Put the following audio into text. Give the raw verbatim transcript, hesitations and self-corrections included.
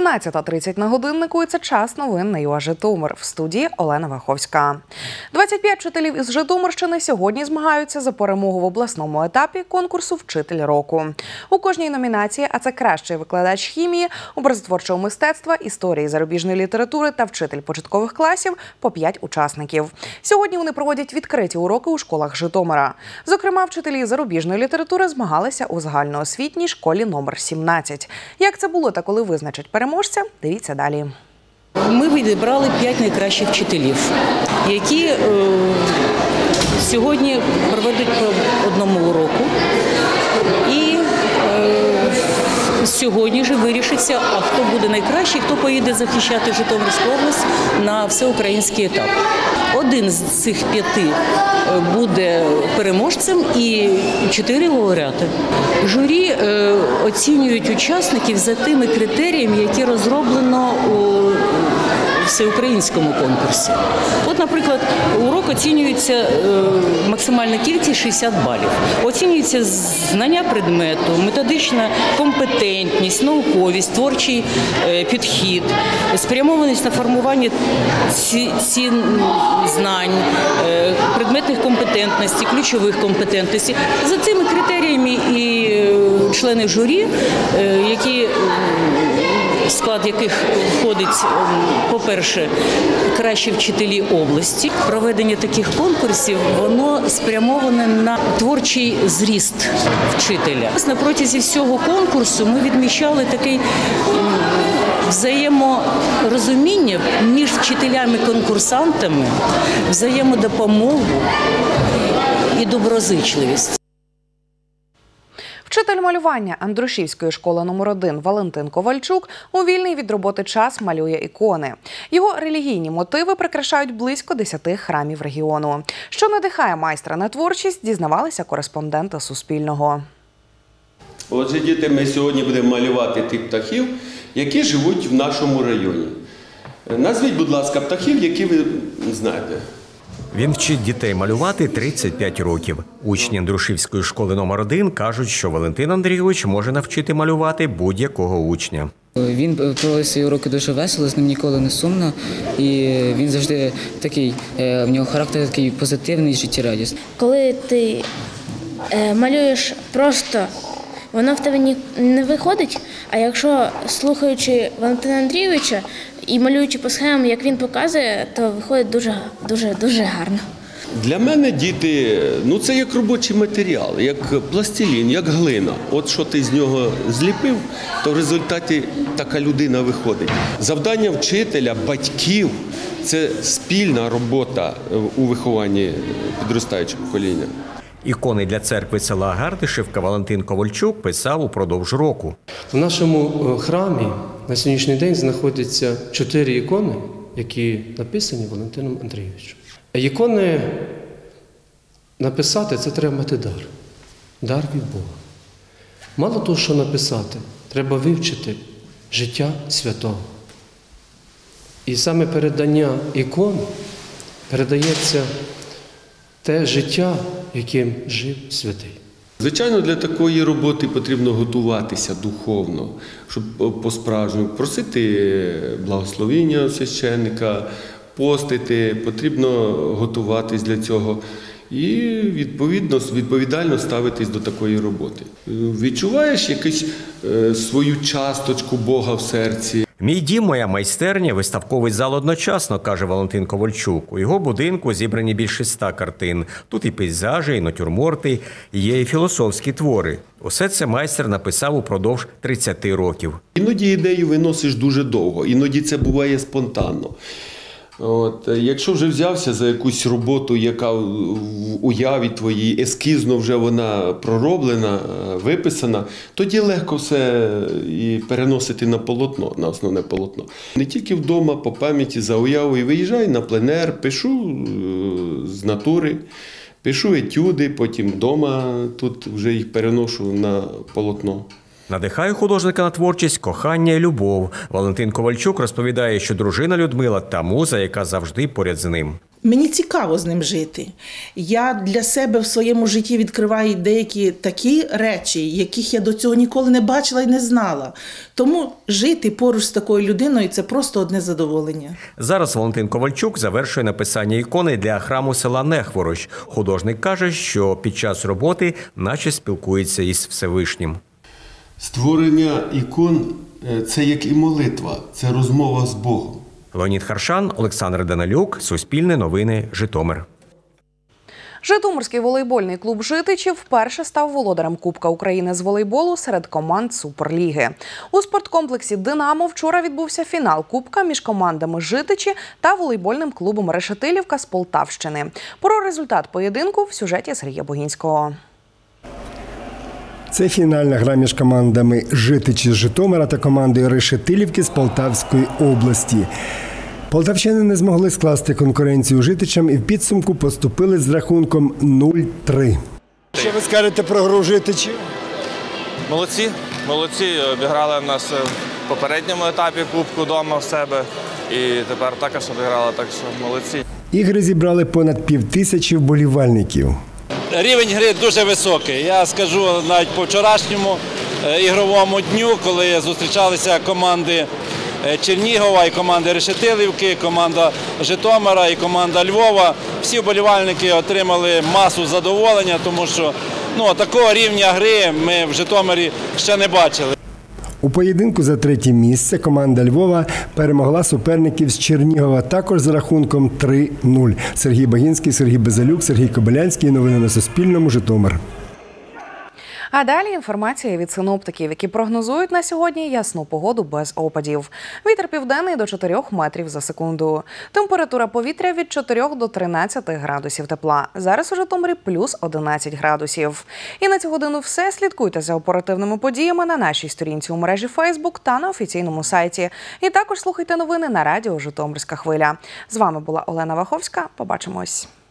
дванадцята тридцять на годиннику, і це час новин на ЮА Житомир. В студії Олена Ваховська. двадцять п'ять вчителів із Житомирщини сьогодні змагаються за перемогу в обласному етапі конкурсу «Вчитель року». У кожній номінації, а це кращий викладач хімії, образотворчого мистецтва, історії зарубіжної літератури та вчитель початкових класів, по п'ять учасників. Сьогодні вони проводять відкриті уроки у школах Житомира. Зокрема, вчителі зарубіжної літератури змагалися у загальноосвітній школі номер сімнадцять. Як це було та коли визначать переможця, дивіться далі. Ми відібрали п'ять найкращих вчителів, які е, сьогодні проведуть по одному уроку. І е, сьогодні ж вирішиться, а хто буде найкращий, хто поїде захищати Житомирську область на всеукраїнський етап. Один з цих п'яти буде переможцем і чотири лауреати. Журі е, оцінюють учасників за тими критеріями, які розроблено у всеукраїнському конкурсі. От, наприклад, урок оцінюється е, максимальна кількість шістдесят балів. Оцінюється знання предмету, методична компетентність, науковість, творчий е, підхід, спрямованість на формування ці, ці знань, е, предметних компетентностей, ключових компетентностей. За цими критеріями і е, члени журі, е, які в склад яких входить, по-перше, кращі вчителі області. Проведення таких конкурсів, воно спрямоване на творчий зріст вчителя. На протязі всього конкурсу ми відмічали такий взаєморозуміння між вчителями-конкурсантами, взаємодопомогу і доброзичливість. Вчитель малювання Андрушівської школи номер один Валентин Ковальчук у вільний від роботи час малює ікони. Його релігійні мотиви прикрашають близько десяти храмів регіону. Що надихає майстра на творчість, дізнавалися кореспонденти Суспільного. Отже, діти, ми сьогодні будемо малювати тих птахів, які живуть в нашому районі. Назвіть, будь ласка, птахів, які ви знаєте. Він вчить дітей малювати тридцять п'ять років. Учні Андрушівської школи номер один кажуть, що Валентин Андрійович може навчити малювати будь-якого учня. Він проводить свої уроки дуже весело, з ним ніколи не сумно. І він завжди такий, в нього характер такий позитивний, життєрадісний. Коли ти малюєш просто, воно в тебе не виходить, а якщо слухаючи Валентина Андрійовича і малюючи по схемам, як він показує, то виходить дуже, дуже, дуже гарно. Для мене діти, ну це як робочий матеріал, як пластилін, як глина. От що ти з нього зліпив, то в результаті така людина виходить. Завдання вчителя, батьків – це спільна робота у вихованні підростаючого покоління. Ікони для церкви села Гардишівка Валентин Ковальчук писав упродовж року. В нашому храмі на сьогоднішній день знаходяться чотири ікони, які написані Валентином Андрійовичем. Ікони написати – це треба мати дар. Дар від Бога. Мало того, що написати, треба вивчити життя святого. І саме передання ікон передається те життя, яким жив святий. Звичайно, для такої роботи потрібно готуватися духовно, щоб по-справжньому просити благословення священника, постити, потрібно готуватись для цього і відповідно, відповідально ставитись до такої роботи. Відчуваєш якусь е, свою часточку Бога в серці. «Мій дім, моя майстерня, виставковий зал одночасно», – каже Валентин Ковальчук. У його будинку зібрані більше ста картин. Тут і пейзажі, і натюрморти, є і філософські твори. Усе це майстер написав упродовж тридцяти років. Іноді ідею виносиш дуже довго, іноді це буває спонтанно. От, якщо вже взявся за якусь роботу, яка в уяві твоїй, ескізно вже вона пророблена, виписана, тоді легко все і переносити на полотно, на основне полотно. Не тільки вдома, по пам'яті, за уявою, виїжджаю на пленер, пишу з натури, пишу етюди, потім вдома тут вже їх переношу на полотно. Надихає художника на творчість кохання і любов. Валентин Ковальчук розповідає, що дружина Людмила – та муза, яка завжди поряд з ним. Мені цікаво з ним жити. Я для себе в своєму житті відкриваю деякі такі речі, яких я до цього ніколи не бачила і не знала. Тому жити поруч з такою людиною – це просто одне задоволення. Зараз Валентин Ковальчук завершує написання ікони для храму села Нехворощ. Художник каже, що під час роботи наче спілкується із Всевишнім. Створення ікон – це як і молитва, це розмова з Богом. Леонід Харшан, Олександр Данилюк, Суспільне новини, Житомир. Житомирський волейбольний клуб «Житичі» вперше став володарем Кубка України з волейболу серед команд Суперліги. У спорткомплексі «Динамо» вчора відбувся фінал Кубка між командами «Житичі» та волейбольним клубом «Решетилівка» з Полтавщини. Про результат поєдинку в сюжеті Сергія Богінського. Це фінальна гра між командами «Житичі» з Житомира та командою «Решетилівки» з Полтавської області. Полтавчани не змогли скласти конкуренцію Житичам і в підсумку поступили з рахунком нуль три. Що ви скажете про гру Житичів? Молодці. Молодці. Обіграли нас в попередньому етапі Кубку вдома в себе. І тепер також обіграли, так що молодці. Ігри зібрали понад півтисячі вболівальників. Рівень гри дуже високий. Я скажу навіть по вчорашньому ігровому дню, коли зустрічалися команди Чернігова і команди Решетилівки, команда Житомира і команда Львова. Всі вболівальники отримали масу задоволення, тому що ну, такого рівня гри ми в Житомирі ще не бачили. У поєдинку за третє місце команда Львова перемогла суперників з Чернігова також за рахунком три нуль. Сергій Багінський, Сергій Безалюк, Сергій Кобилянський. Новини на Суспільному. Житомир. А далі інформація від синоптиків, які прогнозують на сьогодні ясну погоду без опадів. Вітер південний до чотирьох метрів за секунду. Температура повітря від чотирьох до тринадцяти градусів тепла. Зараз у Житомирі плюс одинадцять градусів. І на цю годину все. Слідкуйте за оперативними подіями на нашій сторінці у мережі Фейсбук та на офіційному сайті. І також слухайте новини на радіо «Житомирська хвиля». З вами була Олена Ваховська. Побачимось.